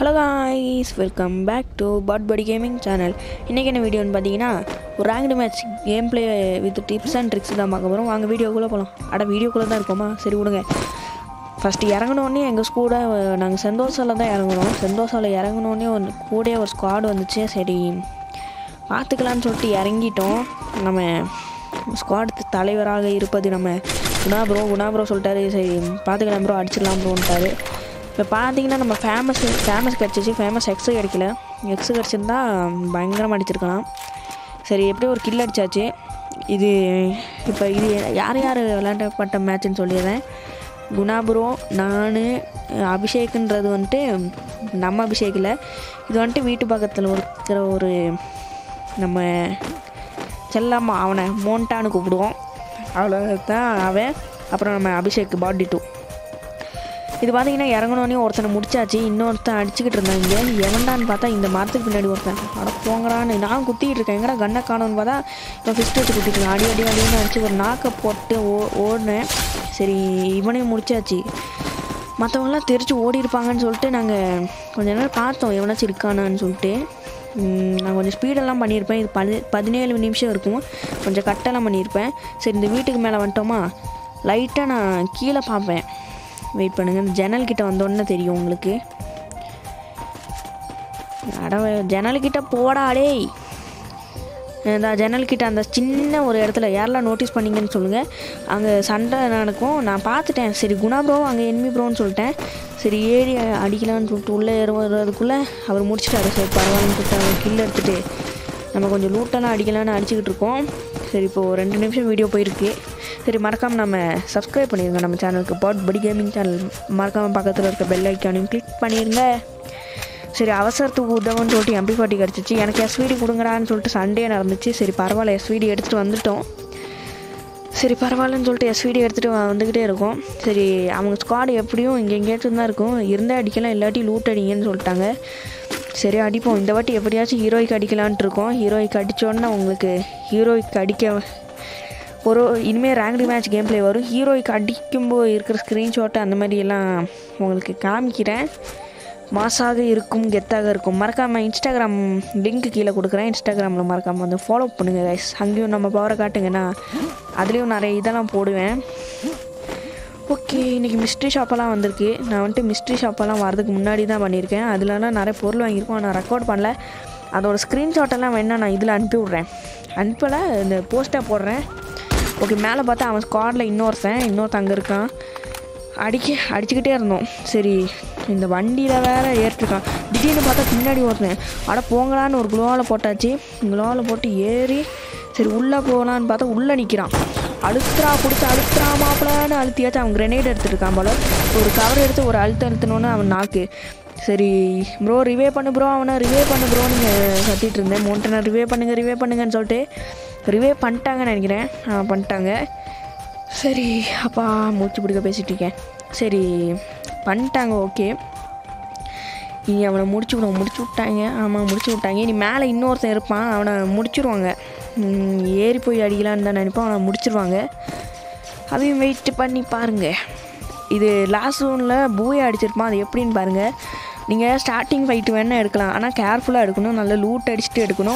Hello guys, welcome back to பட் படி gaming channel. இன்றைக்கி என்ன வீடியோன்னு பார்த்தீங்கன்னா, ஒரு ranked match game play with tips and tricks தான் பார்க்க போகிறோம். வாங்க வீடியோக்குள்ளே போகலாம். வீடியோக்குள்ளே தான் இருக்கோமா, சரி விடுங்க. ஃபஸ்ட்டு இறங்கினோடனே எங்கள் கூட நாங்கள் செந்தோசாவில் தான் இறங்கணும். செந்தோசாவில் இறங்கினோடனே கூட ஒரு ஸ்குவாட் வந்துச்சு. சரி பார்த்துக்கலான்னு சொல்லிட்டு இறங்கிட்டோம். நம்ம ஸ்குவாட் தலைவராக இருப்பது நம்ம குணா ப்ரோ சொல்லிட்டாரு. சரி பார்த்துக்கலாம் ப்ரோ, அடிச்சிடலாம் ப்ரோன்ட்டாரு. இப்போ பார்த்தீங்கன்னா நம்ம ஃபேமஸ் கிடச்சிச்சு. ஃபேமஸ் எக்ஸு கிடைக்கல. எக்ஸு கிடச்சிருந்தா பயங்கரமாக அடிச்சிருக்கலாம். சரி எப்படியும் ஒரு கில் அடித்தாச்சு. இது இப்போ இது யார் விளையாடப்பட்ட மேட்ச்னு சொல்லிடுறேன். குணா ப்ரோ, நான், அபிஷேக்குன்றது வந்துட்டு நம்ம அபிஷேக் இல்லை. இது வந்துட்டு வீட்டு பக்கத்தில் இருக்கிற ஒரு நம்ம செல்லம்மா, அவனை மோண்டான்னு கூப்பிடுவோம். அவ்வளோதான் அவன். அப்புறம் நம்ம அபிஷேக் பாடி 2. இது பார்த்தீங்கன்னா இறங்கணுன்னே ஒருத்தனை முடிச்சாச்சு. இன்னொருத்தன் அடிச்சுக்கிட்டு இருந்தாங்க. எவன்டான்னு பார்த்தா இந்த மரத்துக்கு பின்னாடி ஒருத்தன் போங்கடான்னு நான் குத்திக்கிட்டு இருக்கேன். எங்கடா கண்ணை காணும்னு பார்த்தா இப்போ ஃபிஸ்ட் வச்சு குத்திட்டு இருக்கேன். அடின்னு அடிச்சு ஒரு நாக்கை போட்டு ஓடினேன். சரி இவனையும் முடிச்சாச்சு. மற்றவங்களாம் தெரிச்சு ஓடி இருப்பாங்கன்னு சொல்லிட்டு நாங்கள் கொஞ்ச நேரம் பார்த்தோம் எவனாச்சும் இருக்கானான்னு சொல்லிட்டு. நான் கொஞ்சம் ஸ்பீடெல்லாம் பண்ணியிருப்பேன். இது 17 நிமிஷம் இருக்கும். கொஞ்சம் கட்டெல்லாம் பண்ணியிருப்பேன். சரி இந்த வீட்டுக்கு மேலே வந்துட்டோமா, லைட்டாக நான் கீழே பார்ப்பேன். வெயிட் பண்ணுங்கள். இந்த ஜன்னல்கிட்ட வந்தோன்னே தெரியும் உங்களுக்கு. ஜன்னல்கிட்ட போடாடே. இந்த ஜன்னல்கிட்ட அந்த சின்ன ஒரு இடத்துல யாரெல்லாம் நோட்டீஸ் பண்ணிங்கன்னு சொல்லுங்கள். அங்கே சண்டை நடக்கும். நான் பார்த்துட்டேன். சரி குணா ப்ரோ அங்கே என்மி ப்ரோன்னு சொல்லிட்டேன். சரி ஏறி அடிக்கலான்னு சொல்லிட்டு உள்ளே ஏறுவதுக்குள்ளே அவர் முடிச்சிட்டாரு. சரி பரவாயில்லன்னு சொல்லிட்டு அவர் கில் எடுத்துகிட்டு நம்ம கொஞ்சம் லூட்டெல்லாம் அடிக்கலான்னு அடிச்சுக்கிட்டு இருக்கோம். சரி இப்போது 2 நிமிஷம் வீடியோ போயிருக்கு. சரி மறக்காமல் நம்ம சப்ஸ்கிரைப் பண்ணிடுங்க நம்ம சேனலுக்கு, பட் படி கேமிங் சேனல். மறக்காமல் பக்கத்தில் இருக்க பெல் ஐக்கானையும் கிளிக் பண்ணிடுங்க. சரி அவசரத்துக்கு உதவுன்னு சொல்லிட்டு MP40 கிடச்சிச்சு. எனக்கு SVD கொடுங்கடான்னு சொல்லிட்டு சண்டே நடந்துச்சு. சரி பரவாயில்ல, SVD எடுத்துகிட்டு வந்துட்டோம். சரி பரவாயில்லன்னு சொல்லிட்டு SVD எடுத்துகிட்டு வந்துக்கிட்டே இருக்கோம். சரி அவங்க ஸ்குவாடு எப்படியும் இங்கே எங்கேயாச்சும் தான் இருக்கும். இருந்தால் அடிக்கலாம், இல்லாட்டி லூட் அடிங்கன்னு சொல்லிட்டாங்க. சரி அடிப்போம். இந்த வாட்டி எப்படியாச்சும் ஹீரோய்க்கு அடிக்கலான்ட்டு இருக்கோம். ஹீரோய்க்கு அடித்தோன்னா உங்களுக்கு ஹீரோய்க்கு அடிக்க இனிமேல் ரேங்க்டு மேட்ச் கேம் ப்ளே வரும். ஹீரோய்க்கு அடிக்கும்போது இருக்கிற ஸ்க்ரீன்ஷாட்டு அந்த மாதிரியெல்லாம் உங்களுக்கு காமிக்கிறேன். மாசாக இருக்கும், கெத்தாக இருக்கும். மறக்காமல் இன்ஸ்டாகிராம் லிங்க் கீழே கொடுக்குறேன். இன்ஸ்டாகிராமில் மறக்காமல் வந்து ஃபாலோ பண்ணுங்கள் கைஸ். அங்கேயும் நம்ம பவரை காட்டுங்கன்னா அதுலேயும் நிறைய இதெல்லாம் போடுவேன். ஓகே, இன்றைக்கி மிஸ்ட்ரி ஷாப்பெல்லாம் வந்திருக்கு. நான் வந்துட்டு மிஸ்ட்ரி ஷாப்பெல்லாம் வரதுக்கு முன்னாடி தான் பண்ணியிருக்கேன். அதுலலாம் நிறைய பொருள் வாங்கியிருக்கோம். நான் ரெக்கார்ட் பண்ணல. அதோட ஸ்க்ரீன்ஷாட்டெல்லாம் வேணால் நான் இதில் அனுப்பி விட்றேன். அனுப்பலை, இந்த போஸ்ட்டாக போடுறேன். ஓகே, மேலே பார்த்தா அவன் ஸ்குவாடில் இன்னொருத்தன் அங்கே இருக்கான். அடிச்சுக்கிட்டே இருந்தோம். சரி இந்த வண்டியில் வேறு ஏறிட்டுருக்கான். திடீர்னு பார்த்தா பின்னாடி ஒருத்தன் போங்களான்னு ஒரு குளோவில் போட்டாச்சு. குளோவில் போட்டு ஏறி சரி உள்ளே போகலான்னு பார்த்தா உள்ளே நிற்கிறான். அழுத்துறா மாப்பிளான்னு அழுத்தியாச்சு. அவன் கிரெனேட் எடுத்துகிட்ருக்கான் போல். ஒரு கவர் எடுத்து ஒரு அழுத்தணுன்னு அவன் நாக்கு. சரி ப்ரோ ரிவே பண்ணு ப்ரோ, அவனை ரிவே பண்ணு ப்ரோன்னு கத்திட்டு இருந்தேன். மோண்டனை ரிவே பண்ணுங்கன்னு சொல்லிட்டு ரிவே பண்ணிட்டாங்கன்னு நினைக்கிறேன். பண்ணிட்டாங்க. சரி அப்பா மூச்சு பிடிக்க பேசிகிட்டு இருக்கேன். சரி பண்ணிட்டாங்க. ஓகே, இனி அவனை முடிச்சு விட்டாங்க. ஆமாம் முடிச்சு விட்டாங்க. இனி மேலே இன்னொருத்தன் இருப்பான், அவனை முடிச்சிருவாங்க. ஏறி போய் அடிக்கலான்னு தான் நினைப்பான், அவனை முடிச்சிருவாங்க. அதையும் வெயிட் பண்ணி பாருங்கள். இது லாஸ்ட் ஜோனில் பூயை அடிச்சிருப்பான். அது எப்படின்னு பாருங்கள். நீங்கள் ஸ்டார்டிங் ஃபைட்டு வேணால் எடுக்கலாம், ஆனால் கேர்ஃபுல்லாக எடுக்கணும். நல்லா லூட் அடிச்சுட்டு எடுக்கணும்.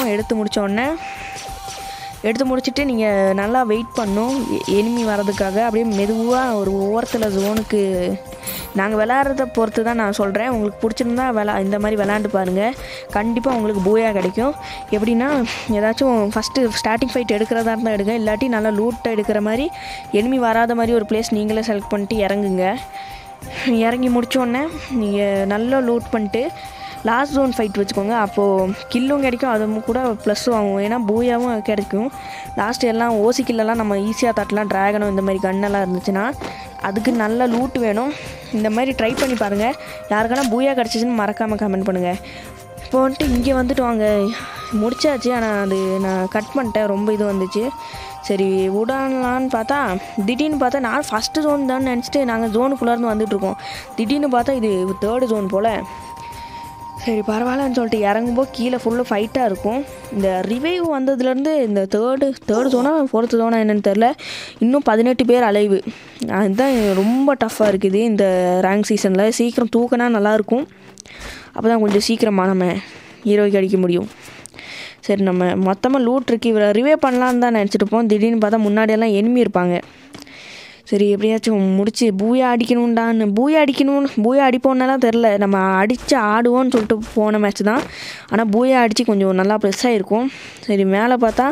எடுத்து முடிச்சுட்டு நீங்கள் நல்லா வெயிட் பண்ணணும் எனிமி வரதுக்காக. அப்படியே மெதுவாக ஒரு ஓரத்தில் ஜோனுக்கு நாங்கள் விளையாடுறத பொறுத்து தான் நான் சொல்கிறேன். உங்களுக்கு பிடிச்சிருந்தா இந்த மாதிரி விளையாண்டு பாருங்கள். கண்டிப்பாக உங்களுக்கு பூயா கிடைக்கும். எப்படின்னா ஏதாச்சும் ஃபஸ்ட்டு ஸ்டார்டிங் ஃபைட் எடுக்கிறதா இருந்தால் எடுங்க, இல்லாட்டி நல்லா லூட் எடுக்கிற மாதிரி எனிமி வராத மாதிரி ஒரு பிளேஸ் நீங்களே செலக்ட் பண்ணிட்டு இறங்குங்க. இறங்கி முடித்தோடனே நீங்கள் நல்லா லூட் பண்ணிட்டு லாஸ்ட் ஜோன் ஃபைட் வச்சுக்கோங்க. அப்போது கில்லும் கிடைக்கும், அதுவும் கூட ப்ளஸ்ஸும் ஆகும். ஏன்னா பூயாவும் கிடைக்கும். லாஸ்ட்டு எல்லாம் ஓசி கில்லெல்லாம் நம்ம ஈஸியாக தட்டலாம். ட்ராகனும் இந்த மாதிரி கன்னெல்லாம் இருந்துச்சுன்னா அதுக்கு நல்ல லூட் வேணும். இந்த மாதிரி ட்ரை பண்ணி பாருங்கள். யாருக்கான பூயா கிடச்சிச்சின்னு மறக்காமல் கமெண்ட் பண்ணுங்கள். இப்போ வந்துட்டு இங்கே வந்துட்டு வாங்க, முடிச்சாச்சு. ஆனால் அது நான் கட் பண்ணிட்டேன், ரொம்ப இது வந்துச்சு. சரி விடலான்னு பார்த்தா திடீர்னு பார்த்தா நான் ஃபஸ்ட்டு ஜோன் தான் நினச்சிட்டு நாங்கள் ஜோனுக்குள்ளேருந்து வந்துட்டுருக்கோம். திடீர்னு பார்த்தா இது 3rd ஜோன் போல். சரி பரவாயில்லன்னு சொல்லிட்டு இறங்கும்போது கீழே ஃபுல்லாக ஃபைட்டாக இருக்கும். இந்த ரிவைவ் வந்ததுலேருந்து இந்த தேர்டு ஜோனா 4th ஜோனா என்னென்னு தெரில, இன்னும் 18 பேர் அலைவு. அதுதான் ரொம்ப டஃப்பாக இருக்குது இந்த ரேங்க் சீசனில். சீக்கிரம் தூக்கினா நல்லாயிருக்கும். அப்போ தான் கொஞ்சம் சீக்கிரமாக நம்ம ஹீரோய்க்கு அடிக்க முடியும். சரி நம்ம மொத்தமாக லூட் இருக்குது, இவரை ரிவே பண்ணலான்னு தான் நினச்சிட்டுப்போம். திடீர்னு பார்த்தா முன்னாடியெல்லாம் எனிமி இருப்பாங்க. சரி எப்படியாச்சும் முடிச்சு பூயா அடிக்கணும்டான்னு பூயா அடிப்போன்னெல்லாம் தெரில. நம்ம அடித்து ஆடுவோன்னு சொல்லிட்டு போன மேட்ச் தான். ஆனால் பூயா அடித்து கொஞ்சம் நல்லா ப்ரெஸ் ஆகிருக்கும். சரி மேலே பார்த்தா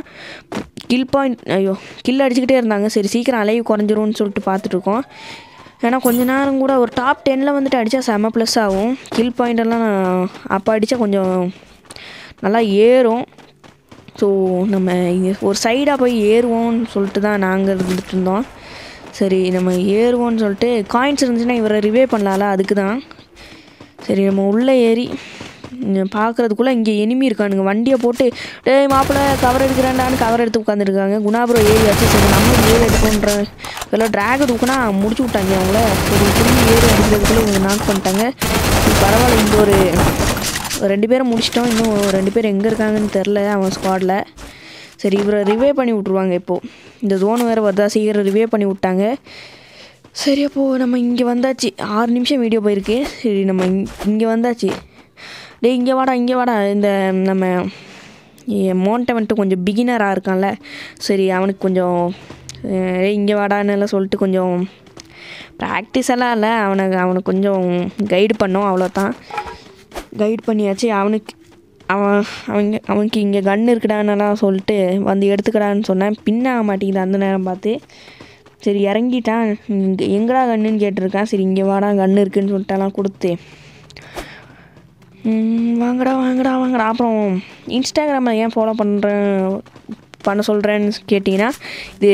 கில் அடிச்சுக்கிட்டே இருந்தாங்க. சரி சீக்கிரம் அலைவு குறைஞ்சிரும்னு சொல்லிட்டு பார்த்துட்ருக்கோம். ஏன்னா கொஞ்ச நேரம் கூட ஒரு டாப் 10 வந்துட்டு அடித்தா செம்ம ப்ளஸ் ஆகும். கில் பாயிண்டெல்லாம் அப்போ அடித்தா கொஞ்சம் நல்லா ஏறும். ஸோ நம்ம இங்கே ஒரு சைடாக போய் ஏறுவோம்னு சொல்லிட்டு தான் நாங்கள் இருந்துட்டு இருந்தோம். சரி நம்ம ஏறுவோன்னு சொல்லிட்டு காயின்ஸ் இருந்துச்சுன்னா இவரை ரிவே பண்ணலாம்ல, அதுக்கு தான். சரி நம்ம உள்ளே ஏறி பார்க்குறதுக்குள்ளே இங்கே எனிமி இருக்கானுங்க. வண்டியை போட்டு டேய் மாப்பிள்ளை கவர் எடுக்கிறான்டான்னு கவர் எடுத்து உட்காந்துருக்காங்க. குணாபுரம் ஏறி வச்சு சரி நம்ம ஏறி எடுக்கணுன்ற எல்லாம் ட்ராகை தூக்குனா முடிச்சு விட்டாங்க அவங்கள. சரி திரும்பி ஏறி அடிக்கிறதுக்குள்ளே இவங்க நாக் பண்ணிட்டாங்க. பரவாயில்ல, இங்கே ஒரு 2 பேரை முடிச்சிட்டோம். இன்னும் 2 பேர் எங்கே இருக்காங்கன்னு தெரில அவன் ஸ்குவாடில். சரி இவரை ரிவே பண்ணி விட்ருவாங்க. இப்போது இந்த ஜோன் வேறு வருதா, சீக்கிரம் ரிவே பண்ணி விட்டாங்க. சரி அப்போது நம்ம இங்கே வந்தாச்சு. 6 நிமிஷம் வீடியோ போயிருக்கு. சரி நம்ம இங்கே வந்தாச்சு. டேய் இங்கே வாடா. இந்த நம்ம மோன்ட்டை வந்துட்டு கொஞ்சம் பிகினராக இருக்கான்ல, சரி அவனுக்கு கொஞ்சம் இங்கே வாடான்னு சொல்லிட்டு கொஞ்சம் ப்ராக்டிஸ் எல்லாம் இல்லை, அவனுக்கு கொஞ்சம் கைடு பண்ணோம், அவ்வளோதான். கைடு பண்ணியாச்சு. அவனுக்கு இங்கே கன் இருக்குடான்னெல்லாம் சொல்லிட்டு வந்து எடுத்துக்கடான்னு சொன்னேன். பின்னாக மாட்டேங்குது அந்த நேரம் பார்த்து. சரி இறங்கிட்டான். எங்கடா கன்னுன்னு கேட்டிருக்கான். சரி இங்கே வாடா கன்று இருக்குதுன்னு சொல்லிட்டுலாம் கொடுத்து வாங்கடா. அப்புறம் இன்ஸ்டாகிராமில் ஏன் ஃபாலோ பண்ண சொல்கிறேன்னு கேட்டிங்கன்னா, இது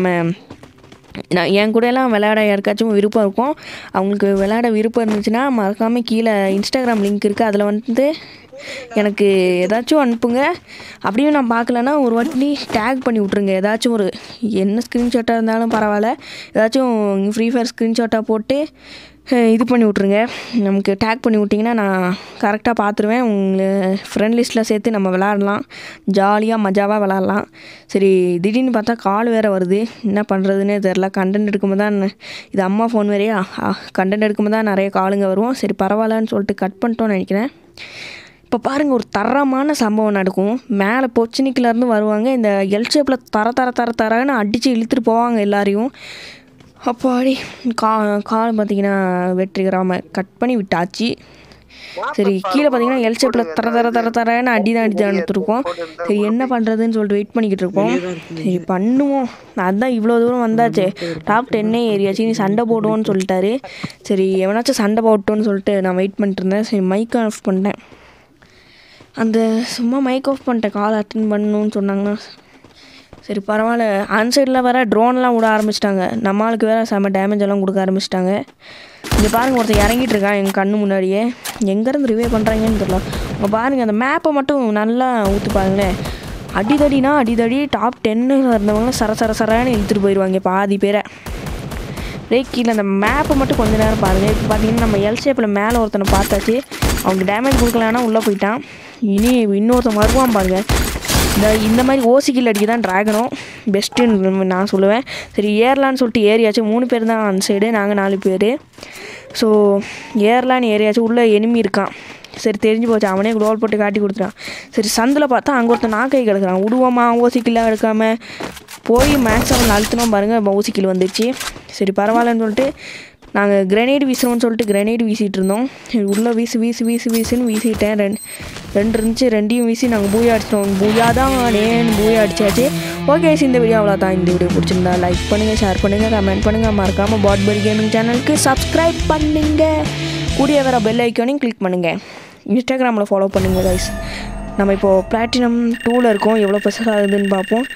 நான் என் கூடலாம் விளையாட யாருக்காச்சும் விருப்பம் இருக்கும். அவங்களுக்கு விளையாட விருப்பம் இருந்துச்சுன்னா மறக்காமல் கீழே இன்ஸ்டாகிராம் லிங்க் இருக்குது, அதில் வந்து எனக்கு ஏதாச்சும் அனுப்புங்க. அப்படியும் நான் பார்க்கலன்னா ஒரு வாட்டி டேக் பண்ணி விட்ருங்க. ஏதாச்சும் ஒரு என்ன ஸ்க்ரீன்ஷாட்டாக இருந்தாலும் பரவாயில்ல, ஏதாச்சும் ஃப்ரீ ஃபயர் ஸ்க்ரீன்ஷாட்டாக போட்டு இது பண்ணி விட்ருங்க. நமக்கு டேக் பண்ணி விட்டிங்கன்னா நான் கரெக்டாக பார்த்துருவேன். உங்களை ஃப்ரெண்ட் லிஸ்ட்டில் சேர்த்து நம்ம விளாட்லாம், ஜாலியாக மஜாவாக விளாட்லாம். சரி திடீர்னு பார்த்தா கால் வேறு வருது, என்ன பண்ணுறதுன்னே தெரில. கண்டென்ட் எடுக்கும்போது தான் இது அம்மா ஃபோன் வேறையா, கண்டென்ட் எடுக்கும்போது தான் நிறைய காலுங்க வரும். சரி பரவாயில்லன்னு சொல்லிட்டு கட் பண்ணிட்டோன்னு நினைக்கிறேன். இப்போ பாருங்கள், ஒரு தரமான சம்பவம் நடக்கும். மேலே பொச்சினிக்கிலேருந்து வருவாங்க, இந்த எல் ஷேப்பில் தரன்னு அடித்து இழுத்துட்டு போவாங்க எல்லாரையும். அப்பாடி கால் பார்த்திங்கன்னா வெற்றிகரமாக கட் பண்ணி விட்டாச்சு. சரி கீழே பார்த்தீங்கன்னா எல் ஷேப்பில் தரன்னு அடி தான் எடுத்துருக்கோம். சரி என்ன பண்ணுறதுன்னு சொல்லிட்டு வெயிட் பண்ணிக்கிட்டு இருக்கோம். சரி பண்ணுவோம், அதுதான் இவ்வளோ தூரம் வந்தாச்சு, டாப் 10 ஏரியாச்சு, நீ சண்டை போடுவோன்னு சொல்லிட்டாரு. சரி எவனாச்சும் சண்டை போட்டோன்னு சொல்லிட்டு நான் வெயிட் பண்ணிட்டு இருந்தேன். சரி மைக் ஆஃப் பண்ணிட்டேன். சும்மா மைக் ஆஃப் பண்ணிட்டேன், கால் அட்டென்ட் பண்ணணுன்னு சொன்னாங்கன்னா. சரி பரவாயில்ல, அன்சைடில் வேறு ட்ரோன்லாம் விட ஆரம்பிச்சிட்டாங்க. நம்மளுக்கு வேறு செம்ம டேமேஜ் எல்லாம் கொடுக்க ஆரம்பிச்சிட்டாங்க. இங்கே பாருங்கள், ஒருத்தர் இறங்கிட்டு இருக்கான் எங்கள் கண்ணு முன்னாடியே. எங்கேருந்து ரிவே பண்ணுறாங்கன்னு தெரியல. இங்கே பாருங்கள், அந்த மேப்பை மட்டும் நல்லா ஊற்றி பாருங்களேன். அடிதடி டாப் 10 இருந்தவங்க சரன்னு இழுத்துட்டு போயிடுவாங்க பாதி பேரை. கீழே அந்த மேப்பை மட்டும் கொஞ்சம் நேரம் பாருங்கள். இப்போ பார்த்தீங்கன்னா நம்ம எல் ஷேப்பில் மேலே ஒருத்தனை பார்த்தாச்சு, அவனுக்கு டேமேஜ் கொடுக்கலன்னா உள்ளே போயிட்டான். இன்னொருத்தன் வருவான் பாருங்கள். இந்த மாதிரி ஓசிக்கில் அடிக்க தான் ட்ராகனும் பெஸ்ட்டுன்னு நான் சொல்லுவேன். சரி ஏர்லான்னு சொல்லிட்டு ஏரியாச்சும் 3 பேர் தான் அந்த சைடு, நாங்கள் 4 பேர். ஸோ ஏர்லான்னு ஏரியாச்சும் உள்ளே எனிமி இருக்கான். சரி தெரிஞ்சு போச்சு, அவனே க்ளோல் போட்டு காட்டி கொடுத்துட்டான். சரி சந்தில் பார்த்தா அங்கே ஒருத்தன் நாக்கை கிடக்குறான். விடுவோமா ஓசிக்கில்லாம் எடுக்காமல் போய் மேக்ஸ் அவன் அழுத்தினோம் பாருங்கள், ஓசிக்கில் வந்துடுச்சு. சரி பரவாயில்லன்னு சொல்லிட்டு நாங்கள் கிரனேடு வீசுகிறோம்னு சொல்லிட்டு கிரனேடு வீசிகிட்டு இருந்தோம். உள்ளே வீசுன்னு வீசிட்டேன். 2 இருந்துச்சு, 2ஐயும் வீசி நாங்கள் பூயா அடிச்சிட்டோம். பூயா அடிச்சாச்சு. ஓகே, இந்த வீடியோ அவ்வளோதான். இந்த வீடியோ பிடிச்சிருந்தா லைக் பண்ணுங்கள், ஷேர் பண்ணுங்கள், கமெண்ட் பண்ணுங்கள். மறக்காமல் பாட்பரி கேமிங் சேனலுக்கு சப்ஸ்கிரைப் பண்ணுங்க. கூடிய வேறு பெல் ஐக்கானையும் கிளிக் பண்ணுங்கள். இன்ஸ்டாகிராமில் ஃபாலோ பண்ணுங்கள் கைஸ். நம்ம இப்போது பிளாட்டினம் 2ல் இருக்கோம். எவ்வளோ பெருசாக ஆகுதுன்னு பார்ப்போம்.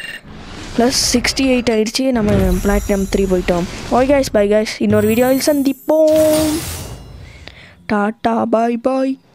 +68 ஆகிடுச்சு. நம்ம பிளாட்டினம் 3 போயிட்டோம். Okay guys, bye guys. இன்னொரு வீடியோவில் சந்திப்போம். டாட்டா பாய்.